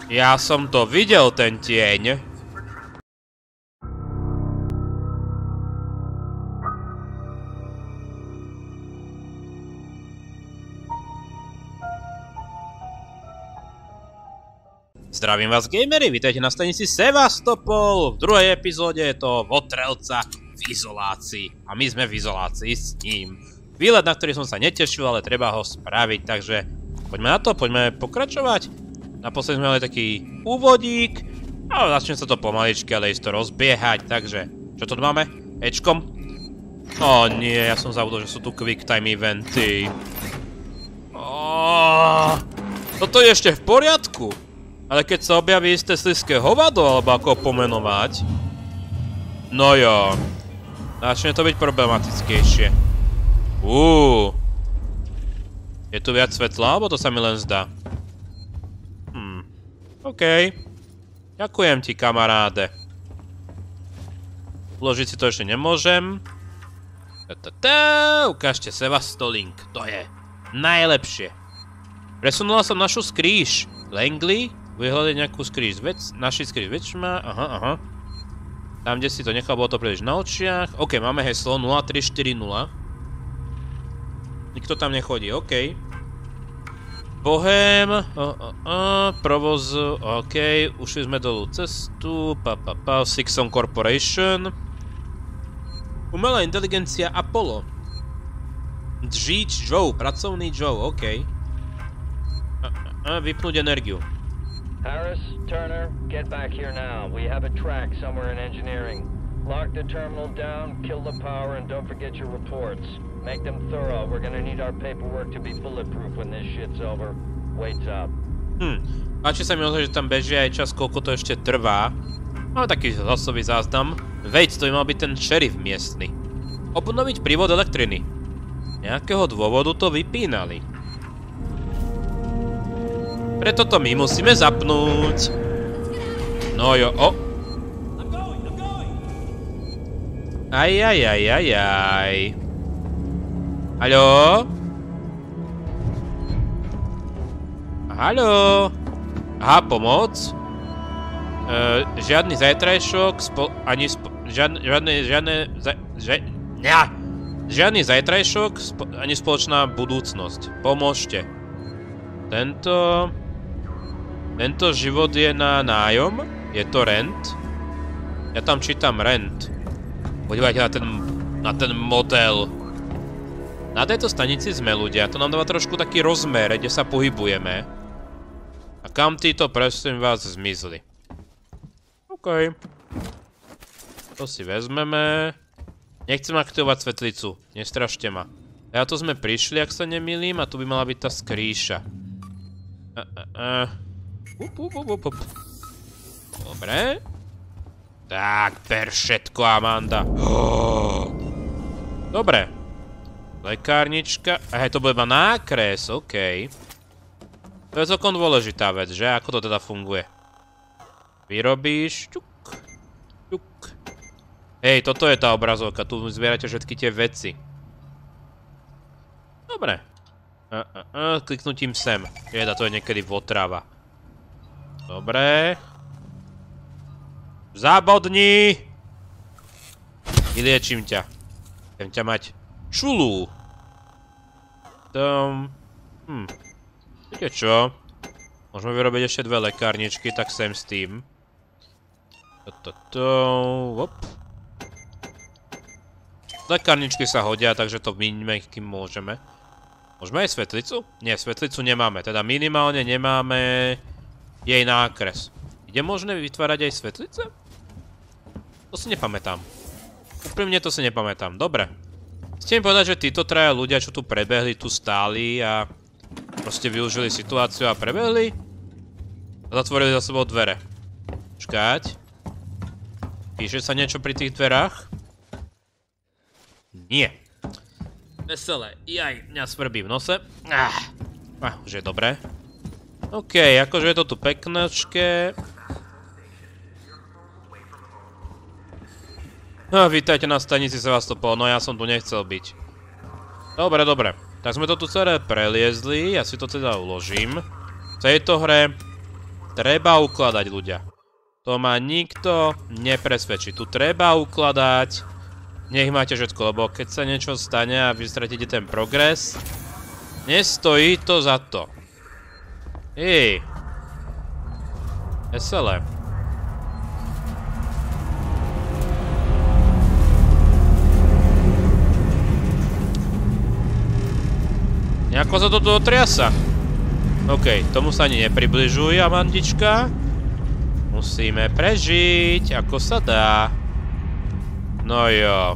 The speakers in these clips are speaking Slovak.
Ja som to videl, ten tieň. Zdravím vás, gamery, vítajte na stanici Sevastopol. V druhej epizóde je to Votrelca v izolácii. A my sme v izolácii s ním. Výlet, na ktorý som sa netešil, ale treba ho spraviť, takže poďme na to, poďme pokračovať. Naposledy sme mali taký úvodík. A začne sa to pomaličky, ale isto rozbiehať, takže čo tu máme? Ečkom? Ó nie, ja som zabudol, že sú tu quick time eventy. Toto je ešte v poriadku. Ale keď sa objaví isté sliské hovado, alebo ako ho pomenovať, no jo, začne to byť problematickejšie. Je tu viac svetla, alebo to sa mi len zdá? OK. Ďakujem ti, kamaráde. Uložiť si to ešte nemôžem. Ukážte Sevastolink, to je najlepšie. Presunula som našu skrýš. Langley? Vyhľadať nejakú skrýž. Naši skrýž väčšma. Aha. Tam, kde si to nechal, bolo to príliš na očiach. OK, máme heslo 0340. Nikto tam nechodí, OK. Bohem. Provoz. OK, ušli sme dolu cestu. Sixon Corporation. Umelá inteligencia Apollo. Džič Joe, pracovný Joe, OK. Vypnúť energiu. Harris, Turner, get back here now. We have a track somewhere in engineering. Lock the terminal down, kill the power, and don't forget your reports. Make them thorough. We're gonna need our paperwork to be bulletproof when this shit's over. Waits up. Páči sa mi o to, že tam beží aj čas, koľko to ešte trvá. Máme taký hlasový záznam. Veď, to by mal byť ten šerif miestny. Obnoviť prívod elektriny. Nejakého dôvodu to vypínali. Preto to my musíme zapnúť. No jo, Ajajajajaj. Haló? Haló? Aha, pomoc? Žiadny zajtrajšok, žiadny zajtrajšok, ani spoločná budúcnosť. Pomôžte. Tento život je na nájom? Je to rent? Ja tam čítam rent. Podívajte na ten model. Na tejto stanici sme ľudia. To nám dáva trošku taký rozmer, kde sa pohybujeme. A kam títo, prosím vás, zmizli? OK. To si vezmeme. Nechcem aktivovať svetlicu. Nestrašte ma. A to sme prišli, ak sa nemýlim, a tu by mala byť tá skrýša. Dobre. Tak, ber všetko, Amanda. Dobre. Lekárnička. Aha, to bude iba nákres, OK. To je celkom dôležitá vec, že? Ako to teda funguje? Vyrobíš. Čuk. Hej, toto je tá obrazovka. Tu zbierate všetky tie veci. Dobre. Kliknutím sem. Jeda, to je niekedy votrava. Dobre. Zabodni! Vyliečím ťa. Chcem ťa mať čulú. Viete čo? Môžeme vyrobiť ešte dve lekárničky, tak sem s tým. Lekárničky sa hodia, takže to minime, kým môžeme. Môžeme aj svetlicu? Nie, svetlicu nemáme. Teda minimálne nemáme jej nákres. Je možné vytvárať aj svetlice? To si nepamätám. Úprimne to si nepamätám. Dobre. Chcem povedať, že títo traja ľudia, čo tu prebehli, tu stáli a proste využili situáciu a prebehli. A zatvorili za sebou dvere. Počkať. Píše sa niečo pri tých dverách? Nie. Veselé. Jaj, mňa svrbí v nose. Už je dobré. OK, akože je to tu peknočké. Vítajte na stanici Sevastopol, no ja som tu nechcel byť. Dobre. Tak sme to tu celé preliezli, ja si to teda uložím. V tejto hre treba ukladať, ľudia. To ma nikto nepresvedčí. Tu treba ukladať. Nech máte všetko, lebo keď sa niečo stane a vy stratíte ten progres, nestojí to za to. Veselé. Nejako sa to tu otriasa. OK, tomu sa ani nepribližuj, Amandička. Musíme prežiť, ako sa dá. No jo.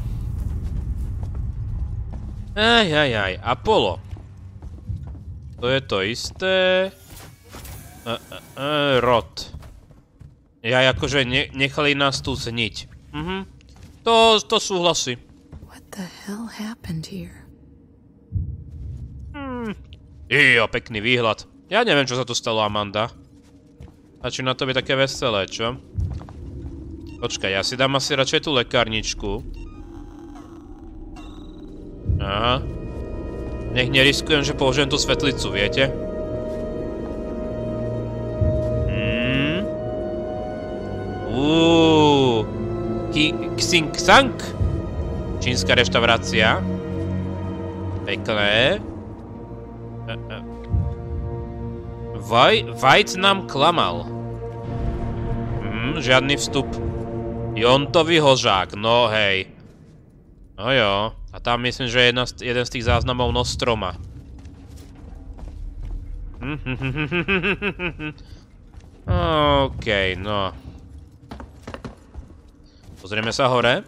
Apollo. To je to isté. Rod. Akože nechali nás tu zniť. To súhlasí. What the hell happened here? Pekný výhľad. Ja neviem, čo sa tu stalo, Amanda. Začína to byť také veselé, čo? Počkaj, ja si dám asi radšej tú lekárničku. Aha. Nech neriskujem, že použijem tú svetlicu, viete? Xing Sang. Čínska reštaurácia. Pekné. Vajc nám klamal. Žiadny vstup. Jontový hožák, no hej. No jo, a tam myslím, že je jeden z tých záznamov Nostroma. OK, no. Pozrieme sa hore.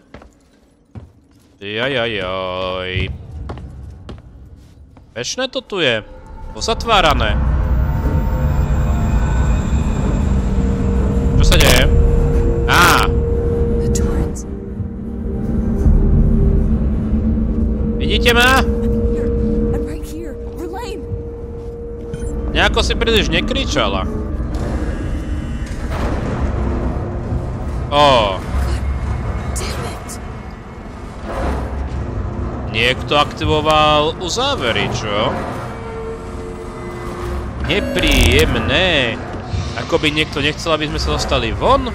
Jajajaj. Pečné to tu je. Pozatvárané. Čo sa deje? Vidíte ma? Nejako si príliš nekričala. Niekto aktivoval uzávery, čo? Nepríjemné. Ako by niekto nechcel, aby sme sa dostali von?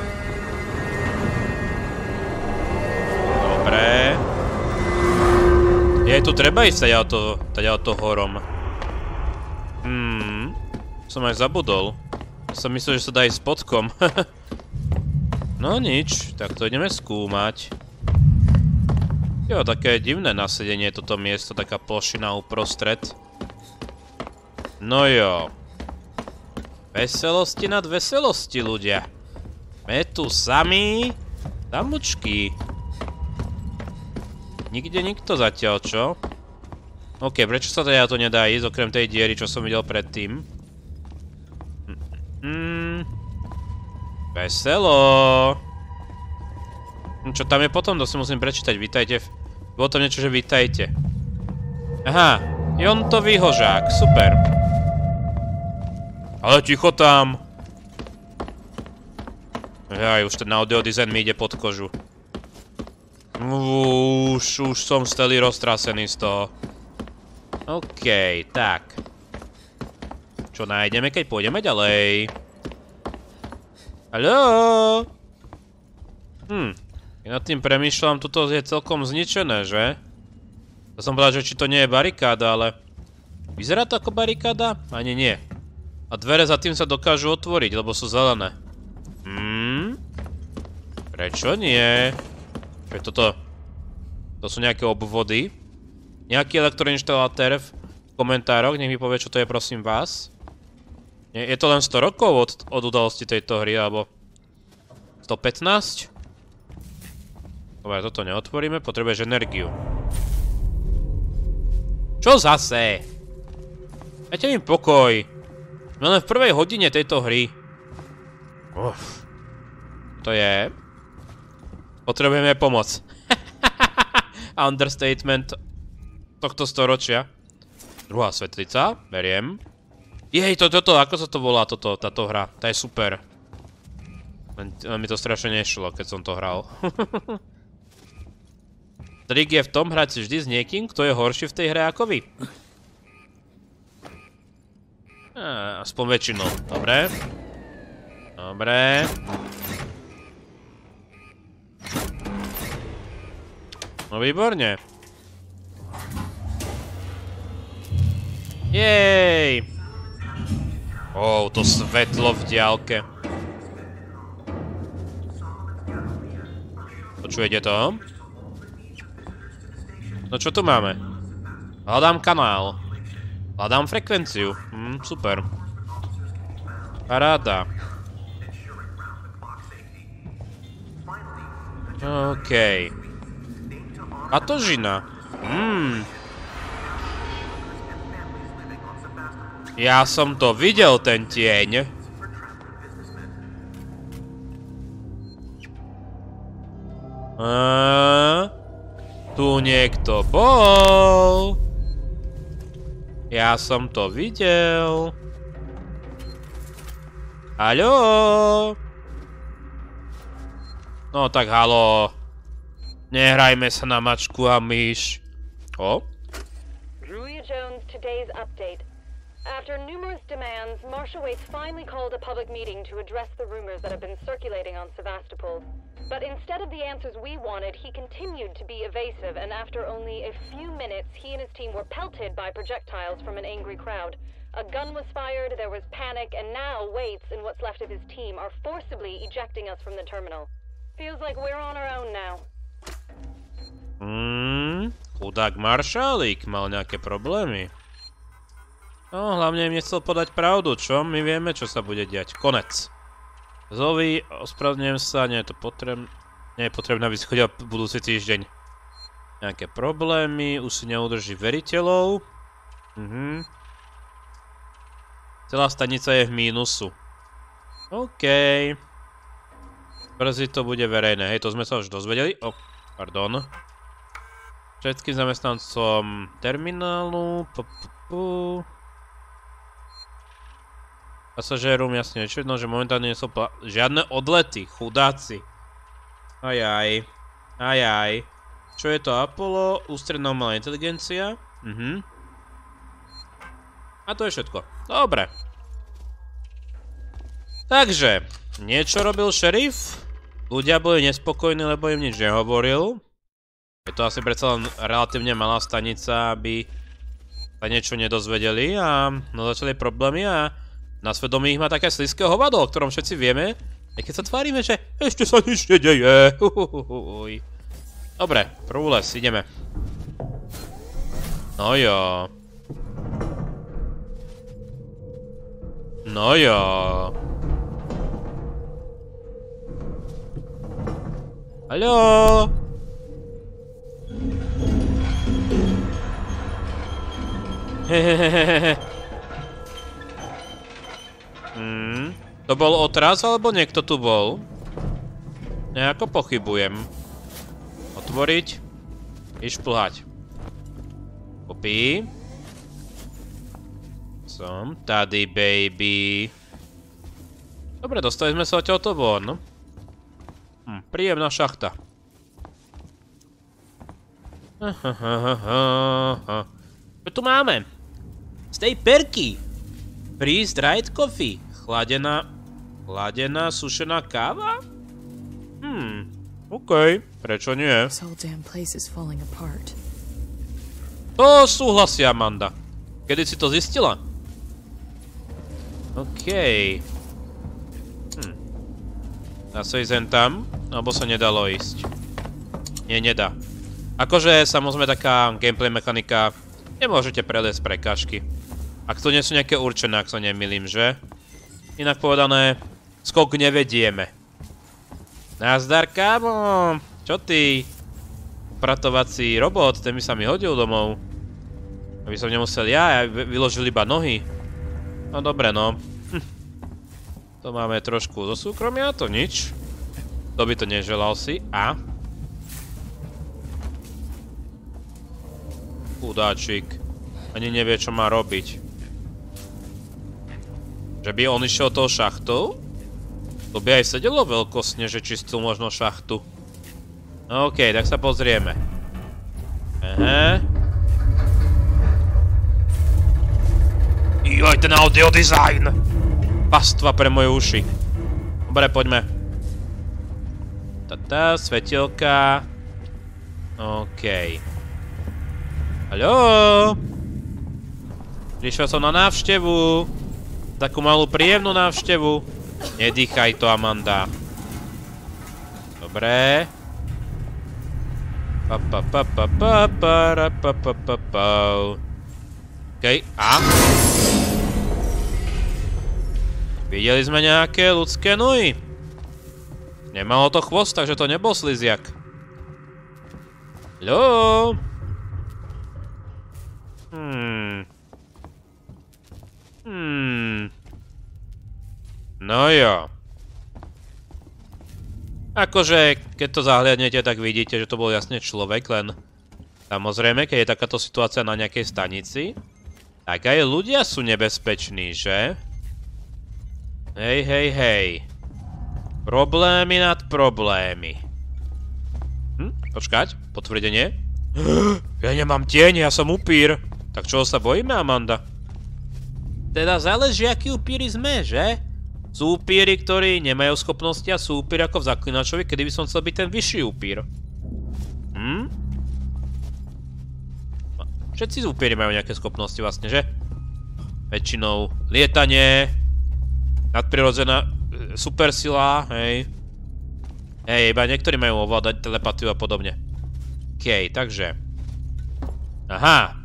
Dobre. Tu treba ísť taďa to horom. Som aj zabudol. Som myslel, že sa dá ísť spodkom. No nič, tak to ideme skúmať. Jo, také divné nasedenie toto miesto, taká plošina uprostred. No jo. Veselosti nad veselosti, ľudia. Sme tu sami. Samučky. Nikde nikto zatiaľ, čo? OK, prečo sa teda to nedá ísť, okrem tej diery, čo som videl predtým? Veselo. Čo tam je potom? To si musím prečítať. Vítajte. Bolo tam niečo, že vítajte. Aha. Jontový hožák. Super. Ale ticho tam. Už ten audio design mi ide pod kožu. Už som celý roztrasený z toho. OK, tak. Čo nájdeme, keď pôjdeme ďalej? Haló? Ja nad tým premýšľam, tuto je celkom zničené, že? To som povedal, že či to nie je barikáda, ale... Vyzerá to ako barikáda? Ani nie. A dvere za tým sa dokážu otvoriť, lebo sú zelené. Prečo nie? Toto sú nejaké obvody. Nejaký elektroinštalatér v komentároch, nech mi povie, čo to je, prosím vás. Je to len 100 rokov od udalosti tejto hry, alebo 115? Dobre, toto neotvoríme, potrebuješ energiu. Čo zase? Dajte mi pokoj. Sme len v prvej hodine tejto hry. To je... Potrebujeme pomoc. Understatement tohto storočia. Druhá svetlica, beriem. Jej, toto, ako sa to volá, táto hra? Tá je super. Len mi to strašne nešlo, keď som to hral. Trik je v tom hrať si vždy s niekým, kto je horší v tej hre ako vy. Aspoň väčšinou, dobre. Dobre. No výborne. Jej! To svetlo v diaľke. Počujete to? No čo tu máme? Hľadám kanál. Hľadám frekvenciu. Super. Paráda. OK. Patožina. Ja som to videl, ten tieň. Tu niekto bol. Ja som to videl. Haló? No tak haló. Nehrajme sa na mačku a myš. Julia Jones, today's update. After numerous demands, Marshal Waits finally called a public meeting to address the rumors that have been circulating on Sevastopol. But instead of the answers we wanted, he continued to be evasive, and after only a few minutes, he and his team were pelted by projectiles from an angry crowd. A gun was fired, there was panic, and now Waits and what's left of his team are forcibly ejecting us from the terminal. Feels like we're on our own now. Chudák Maršalík mal nejaké problémy. No, hlavne im nechcel podať pravdu, čo? My vieme, čo sa bude diať. Konec. Zovi, ospravedlňujem sa, nie je to potrebné. Nie je potrebné, aby si chodil budúci týždeň. Nejaké problémy, už si neudrží veriteľov. Celá stanica je v mínusu. OK. Brzy to bude verejné. Hej, to sme sa už dozvedeli. Pardon. Všetkým zamestnancom terminálu. Pasažérom jasne nečudno, že momentálne nie sú žiadne odlety, chudáci. Ajaj. Čo je to Apollo? Ústredná umelá inteligencia. A to je všetko. Dobre. Takže, niečo robil šerif. Ľudia boli nespokojní, lebo im nič nehovoril. Je to asi predsa len relatívne malá stanica, aby sa niečo nedozvedeli a začali problémy a na svedomí ich má také slizké hovado, o ktorom všetci vieme, aj keď sa tvárime, že ešte sa nič nedeje. Dobre, prvú les, ideme. No jo. Haló? To bol otras, alebo niekto tu bol? Nejako pochybujem. Otvoriť. I šplhať. Popí. Som tady, baby. Dobre, dostali sme sa odtiaľto von. Príjemná šachta. Čo tu máme? Stej perky. Freeze dried coffee. Chladená sušená káva? OK, prečo nie? This whole damn place is falling apart. To súhlasí, Amanda. Kedy si to zistila? OK. Dá sa ísť len tam? Alebo sa nedalo ísť? Nie, nedá. Akože, samozrejme, taká gameplay mechanika. Nemôžete preliesť prekážky. Ak to nie sú nejaké určené, ak sa nemýlim, že? Inak povedané, skok nevedieme. Nazdar, kámo! Čo ty? Upratovací robot, ten by sa mi hodil domov. Aby som nemusel ja vyložil iba nohy. No dobre, no. To máme trošku zo súkromia, to nič. Kto by to neželal si? A? Chudáčik. Ani nevie, čo má robiť. Že by on išiel tou šachtou? To by aj sedelo veľkostne, že čistil možno šachtu. OK, tak sa pozrieme. Aha. Joj, ten audio design! Pastva pre moje uši. Dobre, poďme. Tata, svetielka. OK. Haló? Prišiel som na návštevu. Takú malú príjemnú návštevu. Nedýchaj to, Amanda. Dobre. OK, a? Videli sme nejaké ľudské nohy. Nemalo to chvost, takže to nebol sliziak. Haló? No jo. Akože, keď to zahliadnete, tak vidíte, že to bol jasne človek, len samozrejme, keď je takáto situácia na nejakej stanici, tak aj ľudia sú nebezpeční, že? Hej, hej, hej. Problémy nad problémy. Počkať, potvrdenie. Ja nemám tieň, ja som upír. Tak čoho sa bojíme, Amanda? Teda záleží, akí upíri sme, že? Sú upíri, ktorí nemajú schopnosti a sú upíri ako v Zaklinačovi, kedy by som chcel byť ten vyšší upír. Všetci upíri majú nejaké schopnosti vlastne, že? Väčšinou lietanie, nadprirodzená supersila, hej. Hej, iba niektorí majú ovládať telepatiu a podobne. OK, takže. Aha.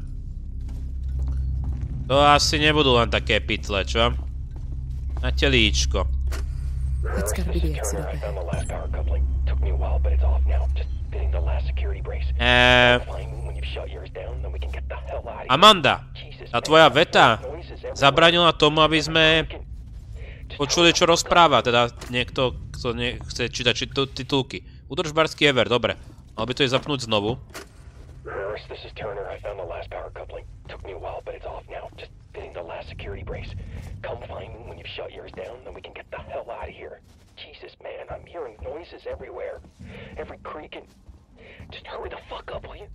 To asi nebudú len také pytle, čo? Na telíčko. That's gotta be the exit up ahead. Amanda, tá tvoja veta zabranila tomu, aby sme počuli, čo rozpráva, teda niekto, kto chce čítať titulky. Údržbársky Ever, dobre. Mal by to je zapnúť znovu. This is Turner. I found the last power coupling. Took me a while, but it's off now. Just fitting the last security brace. Come find me when you've shut yours down, then we can get the hell out of here. Jesus, man, I'm hearing noises everywhere. Every creak and... Just hurry the fuck up, will you?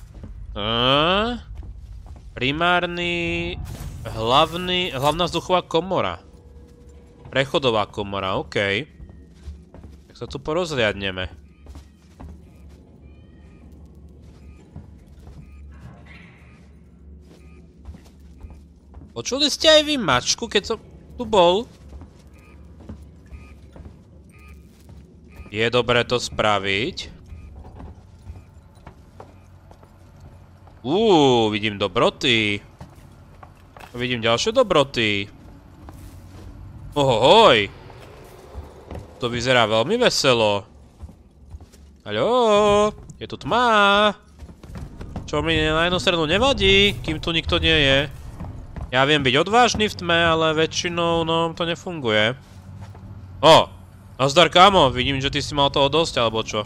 Primárny... Hlavná vzduchová komora. Prechodová komora, OK. Tak sa tu porozhliadneme. Počuli ste aj vy mačku, keď som tu bol? Je dobré to spraviť. Vidím dobroty. Vidím ďalšie dobroty. Ohohoj. To vyzerá veľmi veselo. Haló, je tu tma. Čo mi na jednu stranu nevadí, kým tu nikto nie je. Ja viem byť odvážny v tme, ale väčšinou, no, to nefunguje. Nazdar, kámo, vidím, že ty si mal toho dosť, alebo čo?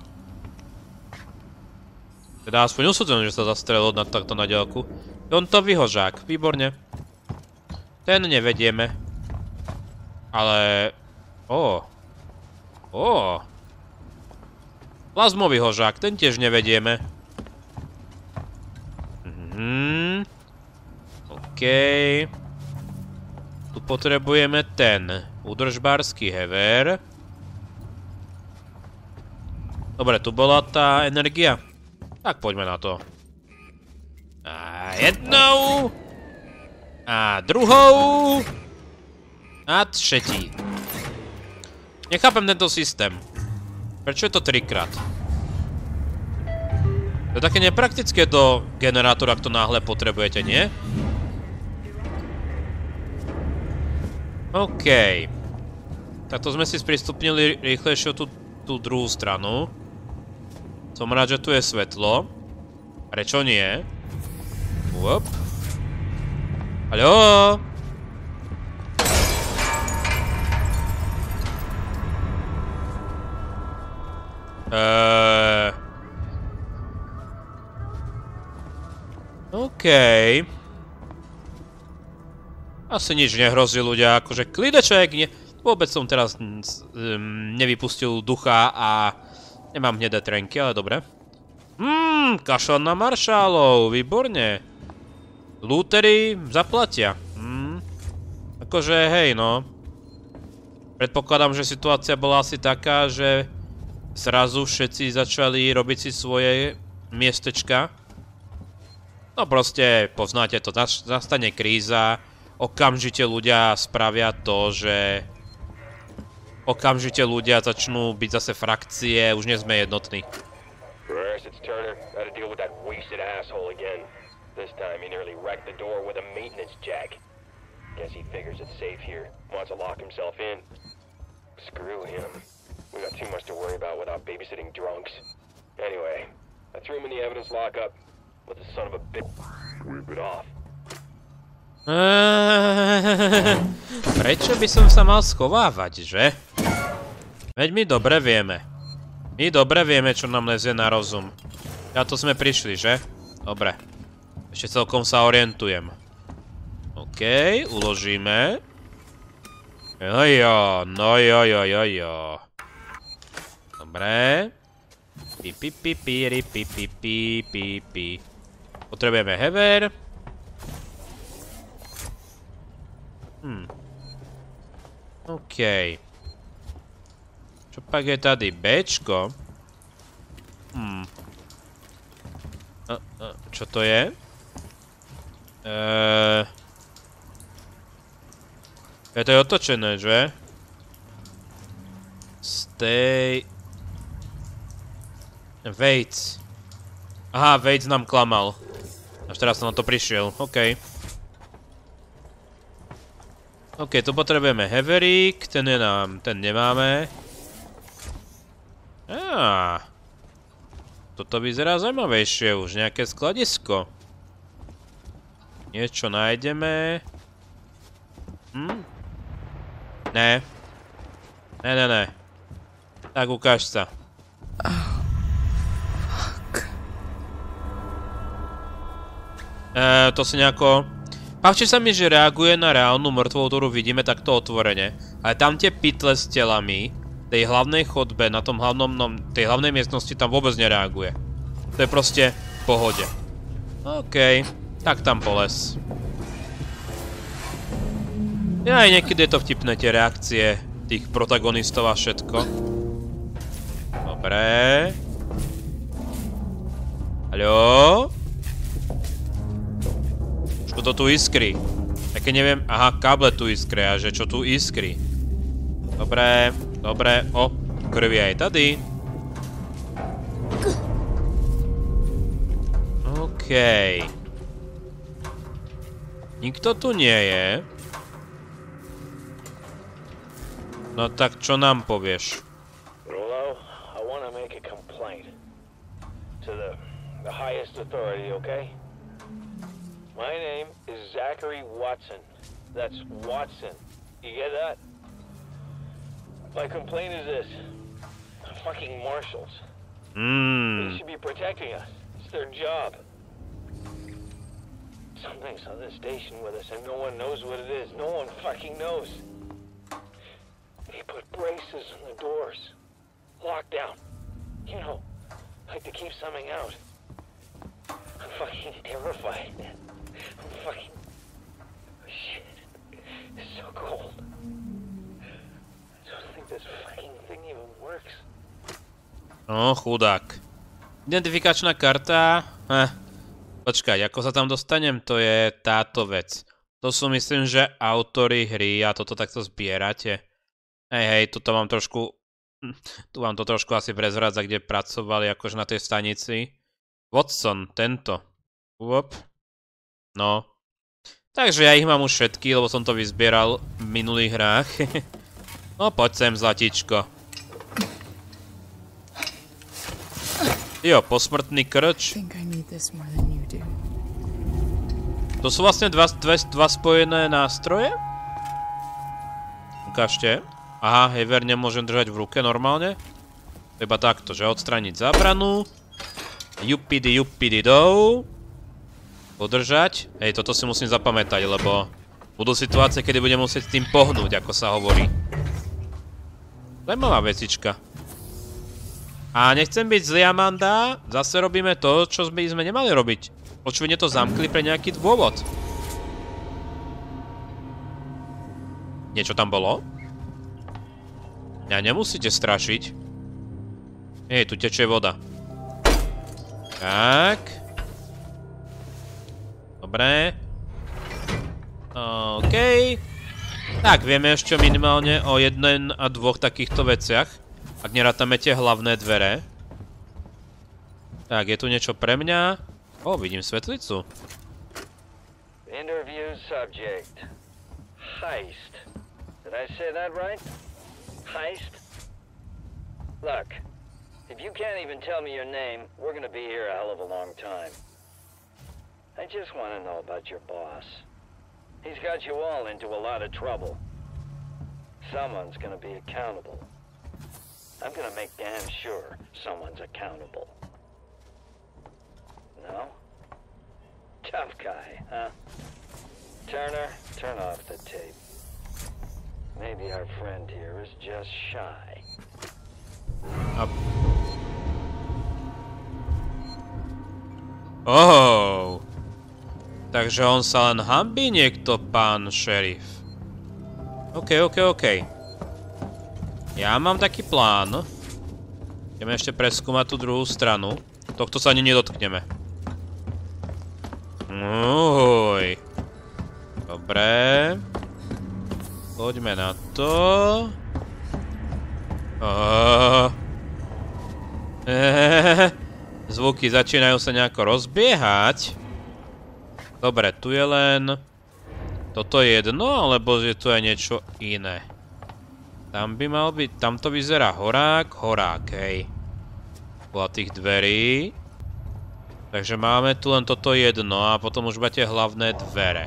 Teda aspoň usudzujem, že sa zastrelil takto na diaľku. On to vyhožák, výborne. Ten nevedieme. Ale... Plazmový hožák, ten tiež nevedieme. OK. Tu potrebujeme ten údržbársky hever. Dobre, tu bola tá energia. Tak poďme na to. A jednou. A druhou. A třetí. Nechápem tento systém. Prečo je to 3-krát? To je také nepraktické do generátora, ak to náhle potrebujete, nie? OK. Takto sme si sprístupnili rýchlejšie tú druhú stranu. Som rád, že tu je svetlo. Prečo nie? Uop. Haló? OK. Asi nič nehrozí, ľudia, akože klideček, vôbec som teraz nevypustil ducha a nemám hnedé trenky, ale dobre. Kašľan na maršálov, výborne. Lútery zaplatia. Akože, hej, no. Predpokladám, že situácia bola asi taká, že zrazu všetci začali robiť si svoje miestečka. No proste, poznáte to, nastane kríza, okamžite ľudia spravia to, že okamžite ľudia začnú byť zase frakcie, už nie sme jednotní. Reverse, it's Turner. Gotta deal with that wasted asshole again. This time he nearly wrecked the door with a maintenance jack. Guess he figures it's safe here. Wants to lock himself in. Screw him. We got too much to worry about without babysitting drunks. Anyway, I threw him in the evidence lockup. Let the son of a bitch rip it off. Prečo by som sa mal schovávať, že? Veď my dobre vieme. My dobre vieme, čo nám lezie na rozum. Ja to sme prišli, že? Dobre. Ešte celkom sa orientujem. OK, uložíme. Jojo, no jojo. Dobre. Pi. Potrebujeme hever. OK. Čo pak je tady? Bčko? Čo to je? Je to otočené, že? Stay... Waits. Aha, Waits nám klamal. Až teraz som na to prišiel, OK. OK, tu potrebujeme heverík, ten nemáme. Toto vyzerá zaujímavejšie, už nejaké skladisko. Niečo nájdeme. Ne. Ne. Tak ukáž sa. To si nejako... Páči sa mi, že reaguje na reálnu mŕtvolu, ktorú vidíme takto otvorene. Ale tam tie pytle s telami, tej hlavnej chodbe, na tom tej hlavnej miestnosti tam vôbec nereaguje. To je proste v pohode. OK, tak tam poles. Ja aj niekedy je to vtipné, tie reakcie tých protagonistov a všetko. Dobre. Haló? Čo to tu iskrí? Také neviem... Aha, káble tu iskria, že čo tu iskrí? Dobre. O, krvi aj tady. OK. Nikto tu nie je. No tak čo nám povieš? Rolo, I want to make a complaint to the highest authority, okay? My name is Zachary Watson. That's Watson. You get that? My complaint is this. Fucking marshals. They should be protecting us. It's their job. Something's on this station with us and no one knows what it is. No one fucking knows. They put braces on the doors. Lockdown. You know, like to keep something out. I'm fucking terrified. I'm fucking... Shit. It's so cold. I don't think this fucking thing even works. No, chudák. Identifikačná karta... Počkaj, ako sa tam dostanem, to je táto vec. To sú myslím, že autory hry a toto takto zbierate. Hej, toto vám trošku... Tu vám to trošku asi prezradza, kde pracovali akože na tej stanici. Watson, tento. Uop. No. Takže ja ich mám už všetky, lebo som to vyzbieral v minulých hrách. No poď sem, zlatičko. Jo, posmrtný krč. To sú vlastne dva spojené nástroje? Ukážte. Aha, hever nemôžem držať v ruke normálne. Iba takto, že odstrániť zábranu. Juppidi do. Podržať. Hej, toto si musím zapamätať, lebo budú situácie, kedy budem musieť s tým pohnúť, ako sa hovorí. Zajímavá vecička. A nechcem byť zlý, Amanda. Zase robíme to, čo sme nemali robiť. Očividne to zamkli pre nejaký dôvod. Niečo tam bolo? Mňa nemusíte strašiť. Hej, tu tečie voda. Tak. Dobre. OK. Tak, vieme ešte minimálne o 1 a 2 takýchto veciach. Ak nerátame tie hlavné dvere. Tak, je tu niečo pre mňa. O, vidím svetlicu. Interview subject. Heist. Did I say that right? Heist? Look, if you can't even tell me your name, we're gonna be here a hell of a long time. I just want to know about your boss. He's got you all into a lot of trouble. Someone's gonna be accountable. I'm gonna make damn sure someone's accountable. No? Tough guy, huh? Turner, turn off the tape. Maybe our friend here is just shy. Oh. Takže on sa len hanbí niekto, pán šerif. OK. Ja mám taký plán. Ideme ešte preskúmať tú druhú stranu. Tohto sa ani nedotkneme. Uj. Dobre. Poďme na to. Zvuky začínajú sa nejako rozbiehať. Dobre, tu je len... Toto jedno, alebo je tu aj niečo iné? Tam by mal byť... Tamto vyzerá horák, hej. Podľa tých dverí. Takže máme tu len toto jedno a potom už máte hlavné dvere.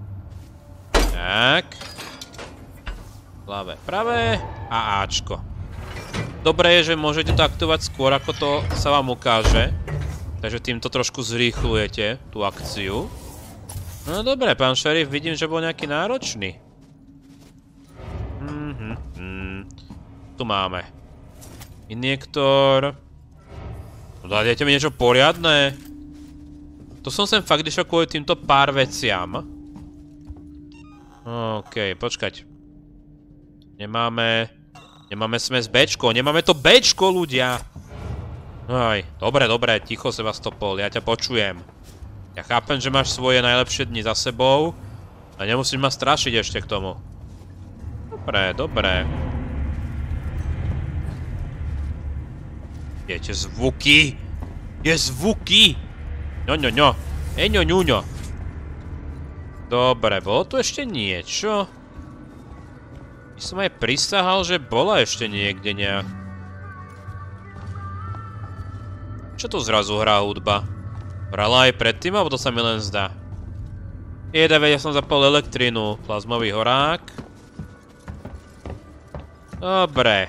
Tak. Ľavé, pravé a Ačko. Dobré je, že môžete to aktivovať skôr, ako to sa vám ukáže. Takže týmto trošku zrýchlujete tú akciu. No dobre, pán šerif, vidím, že bol nejaký náročný. Tu máme. Injektor. Dajte mi niečo poriadne. To som sem fakt išiel kvôli týmto pár veciam. OK, počkať. Nemáme smes Bčko, nemáme to Bčko, ľudia. Aj, dobre, ticho Sevastopol, ja ťa počujem. Ja chápem, že máš svoje najlepšie dni za sebou, a nemusíš ma strašiť ešte k tomu. Dobre. Viete, zvuky. Je zvuky. No. Eňo. Dobre, bolo tu ešte niečo? Ja som aj prisahal, že bola ešte niekde nejak. Čo tu zrazu hrá hudba? Hrala aj predtým, alebo to sa mi len zdá? Ja som zapal elektrínu. Plazmový horák. Dobre.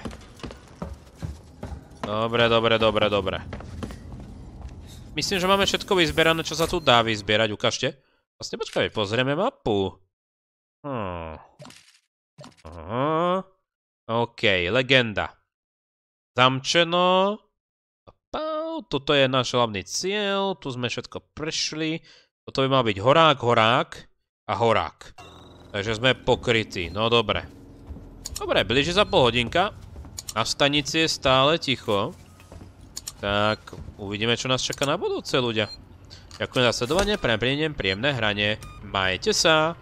Myslím, že máme všetko vyzbierané, čo sa tu dá vyzbierať. Ukážte. Vlastne počkaj, pozrieme mapu. OK, legenda. Zamčeno. Toto je náš hlavný cieľ. Tu sme všetko prešli. Toto by mal byť horák a horák. Takže sme pokrytí. No dobre. Dobre, blíži sa pol hodinka. Na stanici je stále ticho. Tak, uvidíme, čo nás čaká na budúce, ľudia. Ďakujem za sledovanie, príjemné hranie. Majte sa.